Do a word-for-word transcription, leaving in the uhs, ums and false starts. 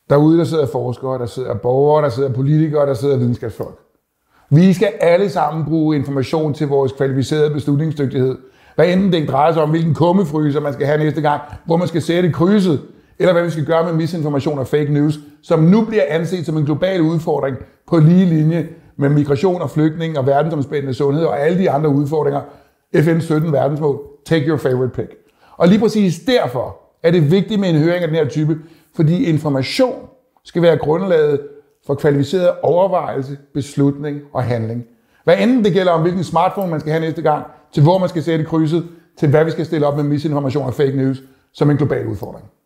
Derude der sidder forskere, der sidder borgere, der sidder politikere, der sidder videnskabsfolk. Vi skal alle sammen bruge information til vores kvalificerede beslutningsdygtighed. Hvad enten det drejer sig om, hvilken kummefryser man skal have næste gang, hvor man skal sætte krydset, eller hvad vi skal gøre med misinformation og fake news, som nu bliver anset som en global udfordring på lige linje med migration og flygtning og verdensomspændende sundhed og alle de andre udfordringer. F N's sytten verdensmål. Take your favorite pick. Og lige præcis derfor er det vigtigt med en høring af den her type, fordi information skal være grundlaget for kvalificeret overvejelse, beslutning og handling. Hvad enten det gælder om, hvilken smartphone man skal have næste gang, til hvor man skal sætte krydset, til hvad vi skal stille op med misinformation og fake news som en global udfordring.